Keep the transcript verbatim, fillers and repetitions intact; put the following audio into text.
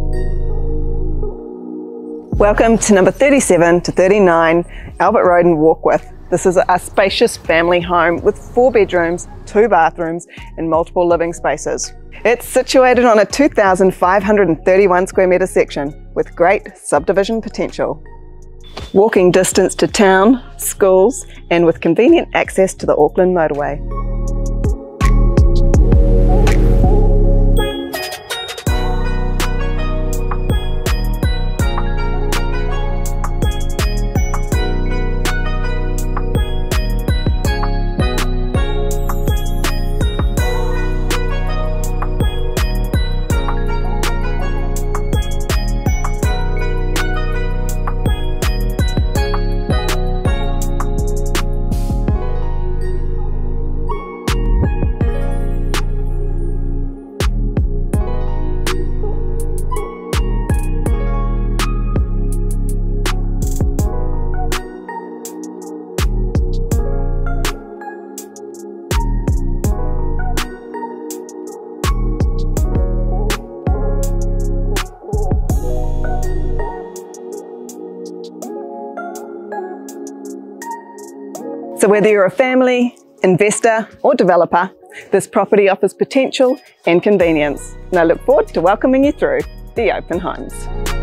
Welcome to number thirty-seven to thirty-nine Albert Road in Warkworth. This is a spacious family home with four bedrooms, two bathrooms and multiple living spaces. It's situated on a two thousand five hundred thirty-one square metre section with great subdivision potential. Walking distance to town, schools and with convenient access to the Auckland motorway. So whether you're a family, investor or developer, this property offers potential and convenience. And I look forward to welcoming you through the open homes.